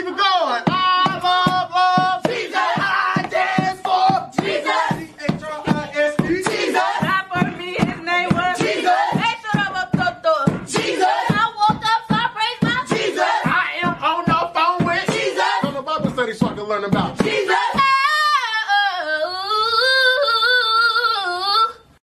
keep it going. I love Jesus. I dance for Jesus. C-H-R-I-S-E. Jesus. Not for me, his name was Jesus. Jesus. I woke up, so I praised my Jesus. I am on the phone with Jesus. Go to Bible study so I can learn about Jesus.